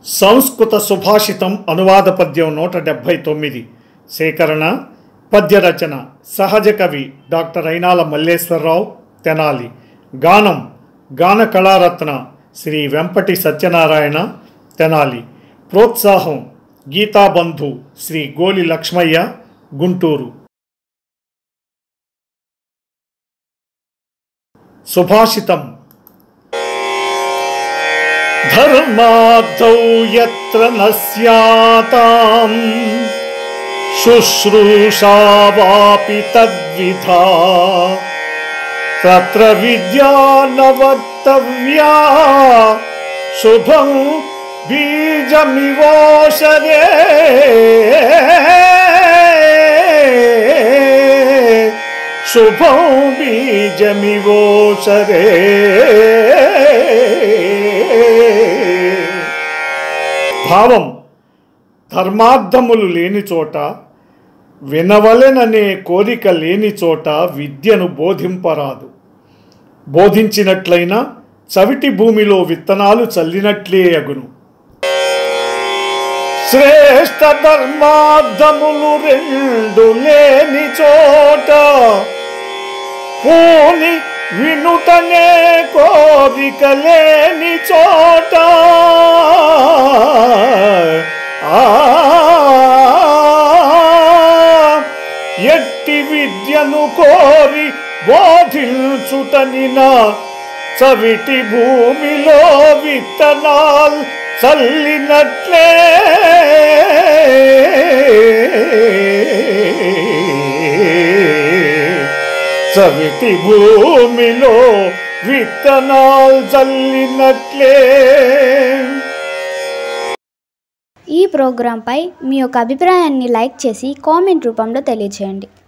సంస్కృత సుభాషితం అనువాద పద్యం 179 సేకరణ పద్య రచన సహజ కవి డాక్టర్ అయినాల మల్లేశ్వరరావు తెనాలి. గానం గాన కళారత్న శ్రీ వెంపటి సత్యనారాయణ తెనాలి. ప్రోత్సాహం గీతాబంధు శ్రీ గోలి లక్ష్మయ్య గుంటూరు. సుభాషితం. ధర్మార్థౌ యత్ర న స్యాతాం శుశ్రూషా వాపి తద్విధా తత్ర విద్యా న వక్తవ్యా శుభం బీజమివోషరే శుభం బీజమివోషరే. భావం: ధర్మార్థములు లేని చోట, వినవలెననే కోరిక లేని చోట విద్యను బోధింపరాదు. బోధించినట్లయినా చవిటి భూమిలో విత్తనాలు చల్లినట్లే అగును. శ్రేష్ఠ ధర్మార్థములు రెండు లేని చోట పోని వినుటనే కోరిక లేని చోట ఎట్టి విద్యను కోరి బోధించుటనినా చవిటి భూమిలో విత్తనాలు చల్లినట్లే. చవిటి భూమిలో విత్తనాలు చల్లినట్లే. ఈ ప్రోగ్రాంపై మీ యొక్క అభిప్రాయాన్ని లైక్ చేసి కామెంట్ రూపంలో తెలియజేయండి.